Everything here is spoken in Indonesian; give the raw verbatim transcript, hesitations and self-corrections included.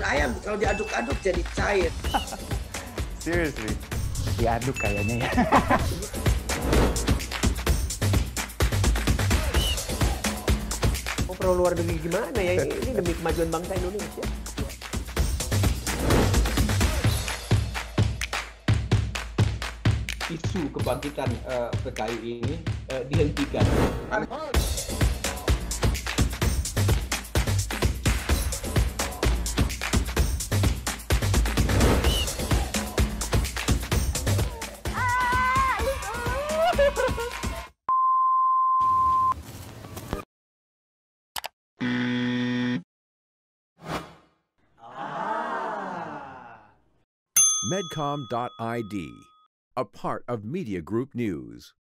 ayam kalau diaduk-aduk jadi cair. Seriously? Diaduk kayaknya ya. Oh, pro luar negeri gimana ya? Ini demi kemajuan bangsa Indonesia. Isu kebangkitan uh, P K I ini uh, dihentikan. Medcom dot I D, a part of Media Group News.